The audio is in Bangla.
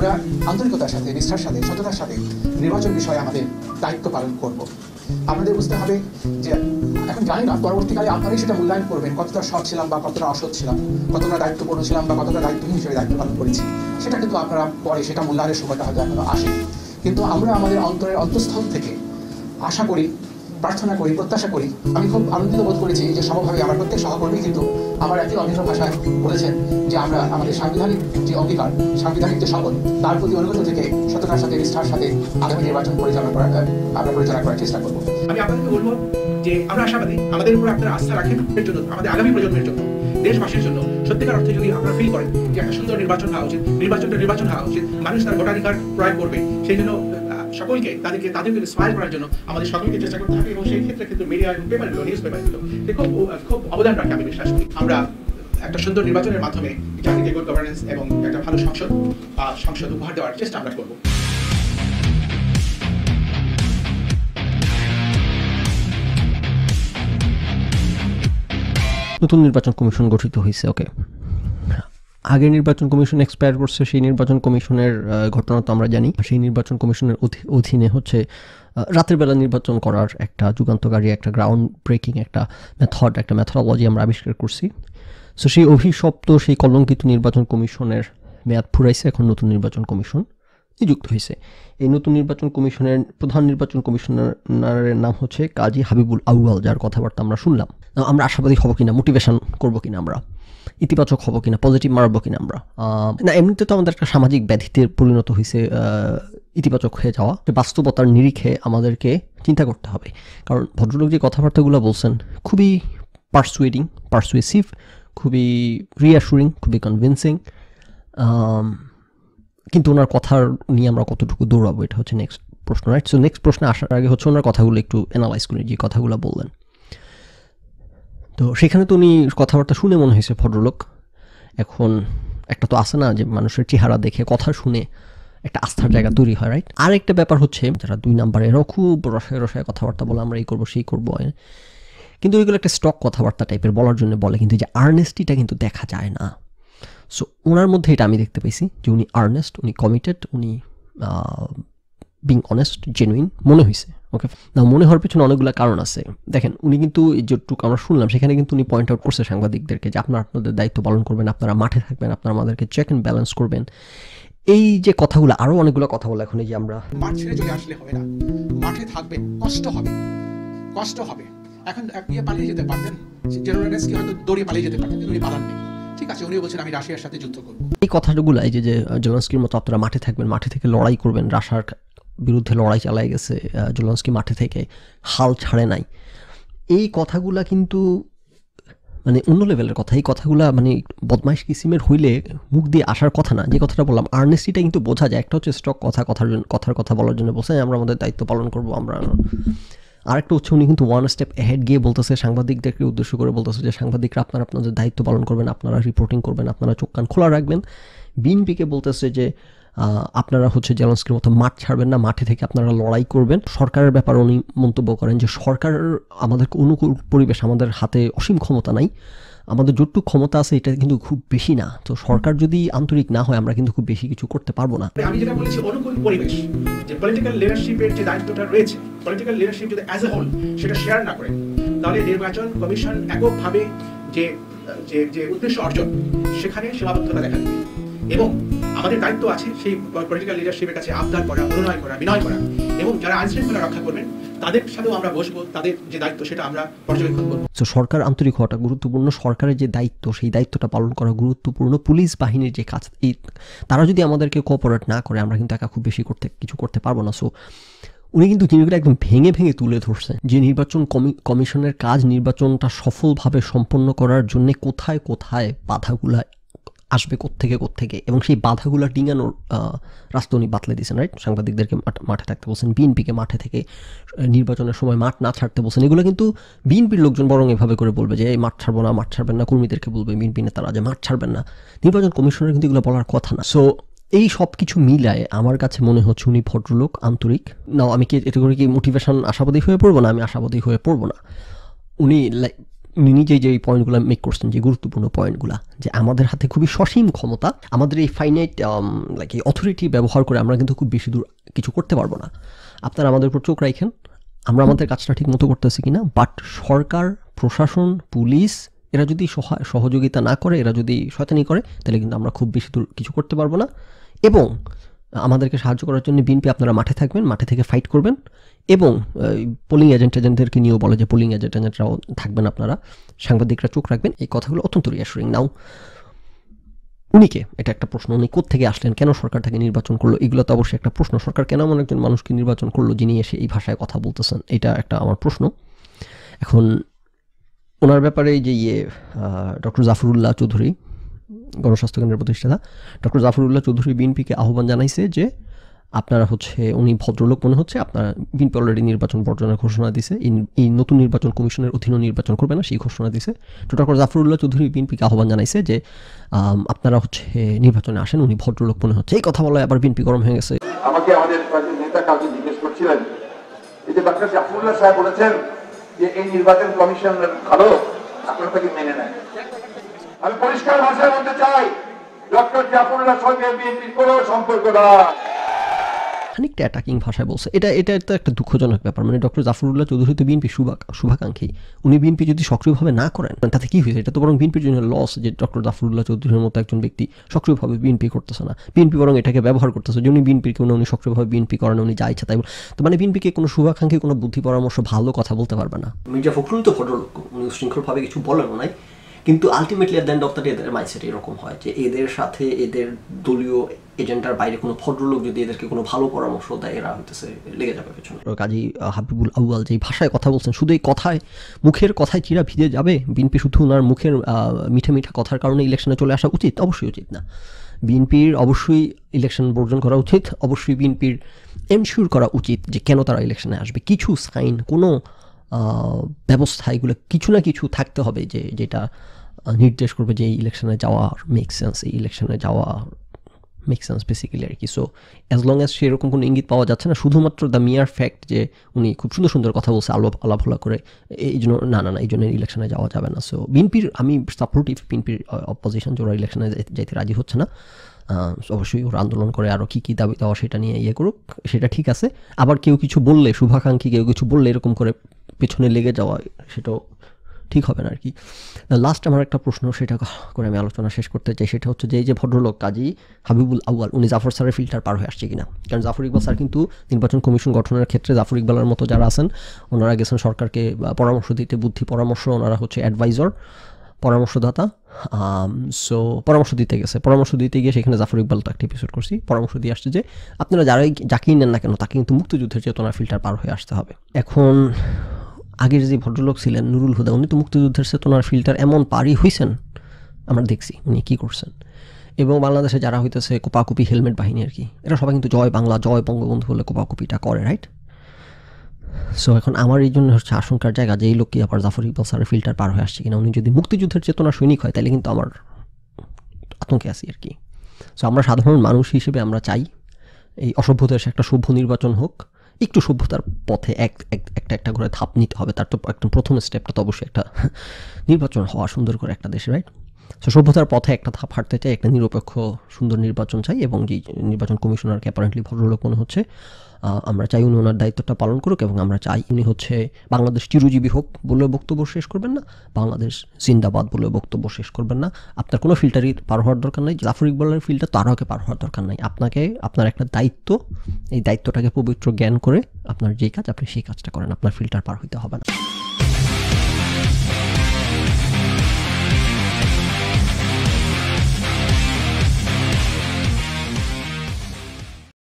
আমরা আন্তরিকতার সাথে, নিষ্ঠার সাথে, সততার সাথে নির্বাচন বিষয়ে আমাদের দায়িত্ব পালন করব। আমাদের বুঝতে হবে যে এখন জানি না পরবর্তীকালে আপনারাই সেটা মূল্যায়ন করবেন, কতটা সৎ ছিলাম বা কতটা অসৎ ছিলাম, কতটা দায়িত্বপূর্ণ ছিলাম বা কতটা দায়িত্বহীন হিসেবে দায়িত্ব পালন করেছি। সেটা কিন্তু আপনারা পরে সেটা মূল্যায়নের সময়টা হয়তো এখনো আসেনি। কিন্তু আমরা আমাদের অন্তরের অন্তঃস্থল থেকে আশা করি, প্রার্থনা করি, প্রত্যাশা করি। আমি খুব আনন্দিত বোধ করেছি যে সমভাবে আমার প্রত্যেক সহকর্মী কিন্তু আমার একই অনির্ভ ভাষায় বলেছেন যে আমরা আমাদের সাংবিধানিক যে অঙ্গীকার, সাংবিধানিক যে শপথ, তার প্রতি অনুগত থেকে সততার সাথে, নিষ্ঠার সাথে আগামী নির্বাচন পরিচালনা করার চেষ্টা করব। আমি আপনাদেরকে বলবো যে আমরা আশাবাদী, আমাদের উপর আপনারা আস্থা রাখেন, এর জন্য আমাদের আগামী প্রজন্মের জন্য, দেশবাসীর জন্য সত্যিকার অর্থে যদি আপনারা ফিল করেন যে একটা সুন্দর নির্বাচন হওয়া উচিত, নির্বাচন হওয়া উচিত, মানুষ তার ভোটাধিকার প্রয়োগ করবে, সেই জন্য সকলকে তাদেরকে ইন্সপায়ার করার জন্য আমাদের সকলকে চেষ্টা করতে হবে। এবং সেই ক্ষেত্রে কিন্তু মিডিয়া এবং পেপারগুলো, নিউজ পেপারগুলো খুব অবদান রাখে আমি বিশ্বাস করি। আমরা একটা সুন্দর নির্বাচনের মাধ্যমে জাতিকে গুড গভর্নেন্স এবং একটা ভালো সংসদ উপহার দেওয়ার চেষ্টা আমরা করব। নতুন নির্বাচন কমিশন গঠিত হয়েছে। ওকে, আগের নির্বাচন কমিশন এক্সপায়ার করছে, সেই নির্বাচন কমিশনের ঘটনা তো আমরা জানি। সেই নির্বাচন কমিশনের অধীনে হচ্ছে রাতের বেলা নির্বাচন করার একটা যুগান্তকারী, একটা গ্রাউন্ড ব্রেকিং একটা মেথডোলজি আমরা আবিষ্কার করছি। সো সেই অভিশপ্ত, সেই কলঙ্কিত নির্বাচন কমিশনের মেয়াদ ফুরাইছে, এখন নতুন নির্বাচন কমিশন নিযুক্ত হয়েছে। এই নতুন নির্বাচন কমিশনের প্রধান নির্বাচন কমিশনারের নাম হচ্ছে কাজী হাবিবুল আউয়াল, যার কথাবার্তা আমরা শুনলাম। আমরা আশাবাদী হব কিনা, মোটিভেশন করবো কিনা, আমরা ইতিবাচক হব কিনা, পজিটিভ মারবো কিনা আমরা, না এমনিতে তো আমাদের একটা সামাজিক ব্যাধিতে পরিণত হয়েছে ইতিবাচক হয়ে যাওয়া। বাস্তবতার নিরিখে আমাদেরকে চিন্তা করতে হবে, কারণ ভদ্রলোক যে কথাবার্তাগুলো বলছেন খুবই পারসুয়েসিভ, খুবই রিঅ্যাসুরিং, খুবই কনভিন্সিং, কিন্তু ওনার কথার নিয়ে আমরা কতটুকু দৌড়াবো, এটা হচ্ছে নেক্সট প্রশ্ন, রাইট? সো নেক্সট প্রশ্নে আসার আগে হচ্ছে ওনার কথাগুলো একটু অ্যানালাইজ করি, যে কথাগুলো বললেন। তো সেখানে তো উনি কথাবার্তা শুনে মনে হয়েছে ভদ্রলোক। এখন একটা তো আসে না যে মানুষের চেহারা দেখে কথা শুনে একটা আস্থার জায়গা তৈরি হয়, রাইট? আর একটা ব্যাপার হচ্ছে যারা 2 নাম্বার এরাও খুব রসায় কথাবার্তা বলে, আমরা এই করবো সেই করবো, কিন্তু ওইগুলো একটা স্টক কথাবার্তা টাইপের বলার জন্য বলে, কিন্তু যে আর্নেস্টিটা কিন্তু দেখা যায় না। সো ওনার মধ্যে এটা আমি দেখতে পেয়েছি যে উনি আর্নেস্ট, উনি কমিটেড, উনি বিং অনেস্ট, জেনুইন মনে হয়েছে। ওকে, না মনে হওয়ার পিছনে অনেকগুলো কারণ আছে। দেখেন, উনি কিন্তু যেটুকু আমরা শুনলাম সেখানে কিন্তু উনি পয়েন্ট আউট করছে সাংবাদিকদেরকে যে আপনাদের দায়িত্ব পালন করবেন, আপনারা মাঠে থাকবেন, আপনারা আমাদেরকে চেক অ্যান্ড ব্যালেন্স করবেন। এই যে কথাগুলো, আরও অনেকগুলো কথা বলে এখন এই যে আমরা মাঠ ছেড়ে চলে আসলে হবে না, মাঠে থাকবেন, কষ্ট হবে। এখন পালিয়ে যেতে পারতেন, জেনারেলসকে হয়তো দৌড়িয়ে পালিয়ে যেতে পারতেন, কিন্তু উনি পালান নেই। ঠিক আছে, উনি বলছেন আমি রাশিয়ার সাথে যুদ্ধ করব। এই কথাগুলো এই যে জেলেনস্কির মতো আপনারা মাঠে থাকবেন, মাঠে থেকে লড়াই করবেন, রাশিয়ার বিরুদ্ধে লড়াই চালাই গেছে জেলেনস্কি, মাঠে থেকে হাল ছাড়ে নাই, এই কথাগুলা কিন্তু মানে অন্য লেভেলের কথা। এই কথাগুলা মানে বদমাইশ কিসিমের হইলে মুখ দিয়ে আসার কথা না। যে কথাটা বললাম, আর্নেস্টিটা কিন্তু বোঝা যায়। একটা হচ্ছে স্টক কথার কথা বলার জন্য বলছে আমরা আমাদের দায়িত্ব পালন করবো আমরা। আরেকটা হচ্ছে উনি কিন্তু 1 স্টেপ অ্যাহেড গিয়ে বলতেছে, সাংবাদিকদেরকে উদ্দেশ্য করে বলতেছে যে সাংবাদিকরা আপনারা আপনাদের দায়িত্ব পালন করবেন, আপনারা রিপোর্টিং করবেন, আপনারা চোখ কান খোলা রাখবেন। বিএনপিকে বলতেছে যে আপনারা হচ্ছে জেলেনস্কির মতো মাঠ ছাড়বেন না, মাঠে থেকে আপনারা লড়াই করবেন। সরকারের ব্যাপারে উনি মন্তব্য করেন যে সরকার আমাদেরকে অনুকূল পরিবেশ, আমাদের হাতে অসীম ক্ষমতা নাই, আমাদের যতটুকু ক্ষমতা আছে এটা কিন্তু খুব বেশি না। তো সরকার যদি আন্তরিক না হয় আমরা কিন্তু খুব বেশি কিছু করতে পারবো না। আমি যেটা বলেছি অনুকূল পরিবেশ, যে পলিটিক্যাল লিডারশিপের যে দায়িত্বটা রয়েছে, পলিটিক্যাল লিডারশিপ যদি অ্যাজ এ হোল সেটা শেয়ার না করে, তাহলে নির্বাচন কমিশন এককভাবে যে উদ্দেশ্য অর্জন সেখানে সীমাবদ্ধতা দেখা দেবে। এবং আমাদের দায়িত্ব আছে সেই পলিটিক্যাল লিডারশিপের কাছে আবদার করা, অনুনয় করা, বিনয় করা, এবং যারা আইন শৃঙ্খলা রক্ষা করবেন তাদের সাথেও আমরা বসবো, তাদের যে দায়িত্ব সেটা আমরা পর্যবেক্ষণ করবো। তো সরকার আন্তরিক হওয়াটা গুরুত্বপূর্ণ, সরকারের যে দায়িত্ব সেই দায়িত্বটা পালন করা গুরুত্বপূর্ণ। পুলিশ বাহিনীর যে কাজ, এই তারা যদি আমাদেরকে কোঅপারেট না করে আমরা কিন্তু একা খুব বেশি কিছু করতে পারবো না। সো উনি কিন্তু জিনিসগুলো একদম ভেঙে তুলে ধরছে যে নির্বাচন কমিশনের কাজ নির্বাচনটা সফলভাবে সম্পন্ন করার জন্য কোথায় কোথায় বাধাগুলা আসবে, কোত্থেকে, এবং সেই বাধাগুলা ডিঙানোর রাস্তা উনি বাতলে দিয়েছেন, রাইট? সাংবাদিকদেরকে মাঠে থাকতে বলছেন, বিএনপিকে মাঠে থেকে নির্বাচনের সময় মাঠ না ছাড়তে বলছেন। এগুলো কিন্তু বিএনপির লোকজন বরং এভাবে করে বলবে যে এই মাঠ ছাড়বেন না, কর্মীদেরকে বলবে বিএনপি নেতারা যে মাঠ ছাড়বেন না। নির্বাচন কমিশনের কিন্তু এগুলো বলার কথা না। সো এই সব কিছু মিলায় আমার কাছে মনে হচ্ছে উনি ভদ্রলোক, আন্তরিক। নাও আমি কি এতে করে কি মোটিভেশন আশাবাদী হয়ে পড়বো না? আমি আশাবাদী হয়ে পড়বো না। উনি উনি নিজেই যে এই পয়েন্টগুলো মেক করছেন, যে গুরুত্বপূর্ণ পয়েন্টগুলো, যে আমাদের হাতে খুবই সসীম ক্ষমতা, আমাদের এই ফাইনাইট লাইক এই অথরিটি ব্যবহার করে আমরা কিন্তু খুব বেশি দূর কিছু করতে পারবো না। আপনারা আমাদের উপর চোখ রাখেন, আমরা আমাদের কাজটা ঠিক মতো করতেছি কিনা। বাট সরকার, প্রশাসন, পুলিশ এরা যদি সহযোগিতা না করে, এরা যদি শয়তানি করে, তাহলে কিন্তু আমরা খুব বেশি দূর কিছু করতে পারবো না। এবং আমাদেরকে সাহায্য করার জন্য বিএনপি আপনারা মাঠে থাকবেন, মাঠে থেকে ফাইট করবেন। এবং পোলিং এজেন্টদেরকে নিয়েও বলে যে পোলিং এজেন্টরাও থাকবেন, আপনারা সাংবাদিকরা চোখ রাখবেন। এই কথাগুলো অত্যন্ত রিঅ্যাসুরিং। নাও উনিকে, এটা একটা প্রশ্ন, উনি কোত্থেকে আসলেন, কেন সরকার তাকে নির্বাচন করলো, এগুলো তো অবশ্যই একটা প্রশ্ন। সরকার কেন এমন একজন মানুষকে নির্বাচন করলো যিনি এসে এই ভাষায় কথা বলতেছেন, এটা একটা আমার প্রশ্ন। এখন ওনার ব্যাপারে যে ডক্টর জাফরুল্লাহ চৌধুরী, গণস্বাস্থ্য কেন্দ্রের প্রতিষ্ঠাতা ডক্টর জাফরুল্লাহ চৌধুরী বিএনপিকে আহ্বান জানাইছে যে আপনারা উনি ভদ্রলোক মনে হচ্ছে, আপনারা বিএনপি অলরেডি নির্বাচন বর্জনের ঘোষণা দিছে, এই নতুন নির্বাচন কমিশনের অধীনে নির্বাচন করবে না, সেই ঘোষণা দিছে। তো ডক্টর জাফরুল্লাহ চৌধুরী বিএনপিকে আহ্বান জানাইছে যে আপনারা নির্বাচনে আসেন, উনি ভদ্রলোক মনে হচ্ছে। এই কথা বলে আবার বিএনপি গরম হয়ে গেছে। আমাকে আমাদের নেতা কাউকে জিজ্ঞেস করছিলেন, এই যে ডক্টর জাফরুল্লাহ সাহেব বলেছেন যে এই নির্বাচন কমিশন ভালো, আপনারা তাকে মেনে নেন। আমি পরিষ্কার ভাষায় বলতে চাই, ডক্টর জাফরুল্লাহর সঙ্গে বিএনপির কোনো সম্পর্ক নাই। খানিকটা অ্যাটাকিং ভাষায় বলছে। এটা তো একটা দুঃখজনক ব্যাপার। মানে ডক্টর জাফরুল্লাহ চৌধুরী তো বিএনপি শুভাকাঙ্ক্ষী, উনি বিএনপি যদি সক্রিয়ভাবে না করেন তাতে কি হয়েছে? এটা তো বরং বিএনপির জন্য লস যে ডক্টর জাফরুল্লাহ চৌধুরীর মতো একজন ব্যক্তি সক্রিয়ভাবে বিএনপি করতেছে না, বিএনপি বরং এটাকে ব্যবহার করতেছে যে উনি বিএনপিকে উনি সক্রিয়ভাবে বিএনপি করেন, উনি যা ইচ্ছা তাই। তো মানে বিএনপিকে কোনো শুভাকাঙ্ক্ষী, কোনো বুদ্ধি পরামর্শ, ভালো কথা বলতে পারবে না। মির্জা ফখরুল তো ভদ্রলোক, উনি উশৃঙ্খলভাবে কিছু বলেন নাই, কিন্তু ultimately at the end of the day এদের মাইন্ডসেট এরকম হয় যে এদের সাথে এদের দলীয় এজেন্ডার বাইরে কোনো ভদ্রলোক যদি এদেরকে কোনো ভালো পরামর্শ দেয়, এরা লেগে যাবে পেছনে। কাজী হাবিবুল আউয়াল যে ভাষায় কথা বলছেন, শুধু এই কথায়, মুখের কথায় চিরা ভিজে যাবে বিএনপি? শুধু ওনার মুখের মিঠে মিঠা কথার কারণে ইলেকশনে চলে আসা উচিত? অবশ্যই উচিত না। বিএনপির অবশ্যই ইলেকশন বর্জন করা উচিত। অবশ্যই বিএনপির এনশিওর করা উচিত যে কেন তারা ইলেকশনে আসবে। কিছু সাইন, কোনো ব্যবস্থা, এগুলো কিছু না কিছু থাকতে হবে যেটা নির্দেশ করবে যে এই ইলেকশনে যাওয়া মেক সেন্স, এই ইলেকশনে যাওয়া মেক সেন্স বেসিক্যালি আর কি। সো অ্যাজ লং অ্যাজ সেরকম কোনো ইঙ্গিত পাওয়া যাচ্ছে না, শুধুমাত্র দ্য মিয়ার ফ্যাক্ট যে উনি খুব সুন্দর সুন্দর কথা বলছে আলাভোলা করে, এই জন্য না, এই জন্য ইলেকশনে যাওয়া যাবে না। সো বিএনপির আমি সাপোর্টিভ, বিএনপির অপোজিশন যারা ইলেকশনে যাইতে রাজি হচ্ছে না, অবশ্যই ওরা আন্দোলন করে আরও কী দাবি দেওয়া সেটা নিয়ে করুক, সেটা ঠিক আছে। আবার কেউ কিছু বললে, শুভাকাঙ্ক্ষী কেউ কিছু বললে এরকম করে পেছনে লেগে যাওয়া, সেটাও ঠিক হবে না আর কি। লাস্ট আমার একটা প্রশ্ন, সেটা করে আমি আলোচনা শেষ করতে চাই। সেটা হচ্ছে যে এই যে ভদ্রলোক কাজী হাবিবুল আউয়াল, উনি জাফর স্যারের ফিল্টার পার হয়ে আসছে কিনা? কারণ জাফর ইকবাল স্যার কিন্তু নির্বাচন কমিশন গঠনের ক্ষেত্রে জাফর ইকবালের মতো যারা আছেন, ওনারা গেছেন সরকারকে পরামর্শ দিতে, বুদ্ধি পরামর্শ, ওনারা অ্যাডভাইজার, পরামর্শদাতা। সো পরামর্শ দিতে গিয়ে সেখানে জাফর ইকবাল তো একটা এপিসোড করছি, পরামর্শ দিয়ে আসছে যে আপনারা যাকেই নেন না কেন তাকে কিন্তু মুক্তিযুদ্ধের চেতনার ফিল্টার পার হয়ে আসতে হবে। এখন আগের যে ভদ্রলোক ছিলেন নুরুল হুদা, উনি তো মুক্তিযুদ্ধের চেতনার ফিল্টার এমন পারই হয়েছেন, আমরা দেখছি উনি কী করছেন। এবং বাংলাদেশে যারা হইতেছে কোপাকুপি হেলমেট বাহিনী আর কি, এরা সবাই কিন্তু জয় বাংলা, জয় বঙ্গবন্ধু বলে কোপাকুপিটা করে, রাইট? সো এখন আমার এই জন্য আশঙ্কার জায়গা যে এই লোক কি আবার জাফর ইকবাল স্যারের ফিল্টার পার হয়ে আসছে কিনা। উনি যদি মুক্তিযুদ্ধের চেতনা সৈনিক হয় তাহলে কিন্তু আমার আতঙ্কে আছি আর কি। সো আমরা সাধারণ মানুষ হিসেবে আমরা চাই এই অসভ্যতার একটা সভ্য নির্বাচন হোক, একটু সভ্যতার পথে একটা করে ধাপ নিতে হবে। তার তো একদম প্রথম স্টেপটা তো অবশ্যই একটা নির্বাচন হওয়া, সুন্দর করে একটা দেশে, রাইট? সো সভ্যতার পথে একটা ধাপ হাঁটতে চাই, একটা নিরপেক্ষ সুন্দর নির্বাচন চাই। এবং যে নির্বাচন কমিশনারকে অ্যাপারেন্টলি ভদ্রলোক মনে হচ্ছে, আমরা চাই উনি ওনার দায়িত্বটা পালন করুক, এবং আমরা চাই উনি বাংলাদেশ চিরজীবী হোক বলে বক্তব্য শেষ করবেন না, বাংলাদেশ জিন্দাবাদ বলে বক্তব্য শেষ করবেন না। আপনার কোনো ফিল্টারই পার হওয়ার দরকার নাই, জাফর ইকবালের ফিল্টার তো আরোকে পার হওয়ার দরকার নাই। আপনার একটা দায়িত্ব, এই দায়িত্বটাকে পবিত্র জ্ঞান করে আপনার যেই কাজ, আপনি সেই কাজটা করেন, আপনার ফিল্টার পার হইতে হবে না।